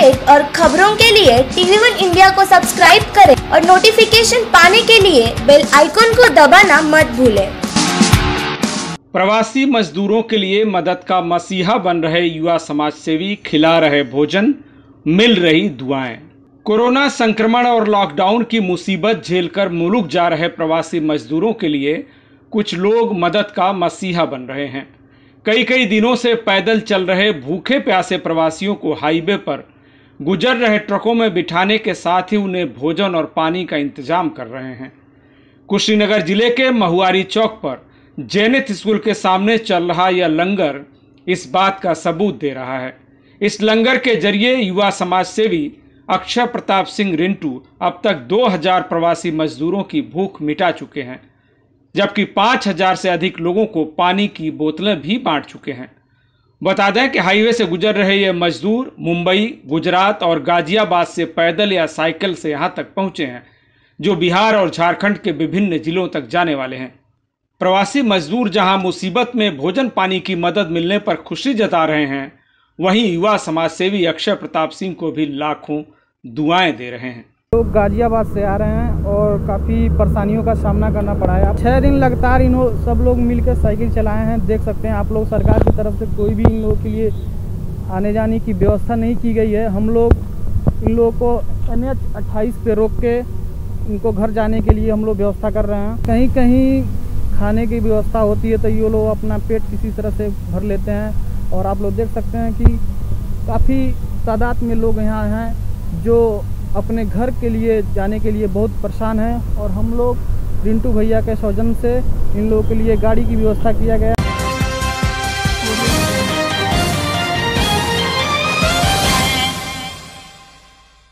Update और खबरों के लिए TV1 इंडिया को सब्सक्राइब करें और नोटिफिकेशन पाने के लिए बेल आइकॉन को दबाना मत भूलें। प्रवासी मजदूरों के लिए मदद का मसीहा बन रहे युवा समाजसेवी खिला रहे भोजन, मिल रही दुआएं। कोरोना संक्रमण और लॉकडाउन की मुसीबत झेलकर मुल्क जा रहे प्रवासी मजदूरों के लिए कुछ लोग मदद का मसीहा बन रहे हैं। कई दिनों से पैदल चल रहे भूखे प्यासे प्रवासियों को हाईवे पर गुजर रहे ट्रकों में बिठाने के साथ ही उन्हें भोजन और पानी का इंतजाम कर रहे हैं। कुशीनगर जिले के महुआरी चौक पर जैनित स्कूल के सामने चल रहा यह लंगर इस बात का सबूत दे रहा है। इस लंगर के जरिए युवा समाजसेवी अक्षय प्रताप सिंह रिंटू अब तक 2000 प्रवासी मजदूरों की भूख मिटा चुके हैं, जबकि 5000 से अधिक लोगों को पानी की बोतलें भी बांट चुके हैं। बता दें कि हाईवे से गुजर रहे ये मजदूर मुंबई, गुजरात और गाजियाबाद से पैदल या साइकिल से यहाँ तक पहुँचे हैं, जो बिहार और झारखंड के विभिन्न जिलों तक जाने वाले हैं। प्रवासी मजदूर जहां मुसीबत में भोजन पानी की मदद मिलने पर खुशी जता रहे हैं, वहीं युवा समाजसेवी अक्षय प्रताप सिंह को भी लाखों दुआएं दे रहे हैं। लोग गाजियाबाद से आ रहे हैं और काफ़ी परेशानियों का सामना करना पड़ा है। 6 दिन लगातार सब लोग मिलकर साइकिल चलाए हैं। देख सकते हैं आप लोग, सरकार की तरफ से कोई भी इन लोगों के लिए आने जाने की व्यवस्था नहीं की गई है। हम लोग इन लोगों को NH 28 पे रोक के इनको घर जाने के लिए हम लोग व्यवस्था कर रहे हैं। कहीं कहीं खाने की व्यवस्था होती है तो ये लोग अपना पेट किसी तरह से भर लेते हैं। और आप लोग देख सकते हैं कि काफ़ी तादाद में लोग यहाँ हैं जो अपने घर के लिए जाने के लिए बहुत परेशान हैं। और हम लोग रिंटू भैया के सौजन्य से इन लोगों के लिए गाड़ी की व्यवस्था किया गया।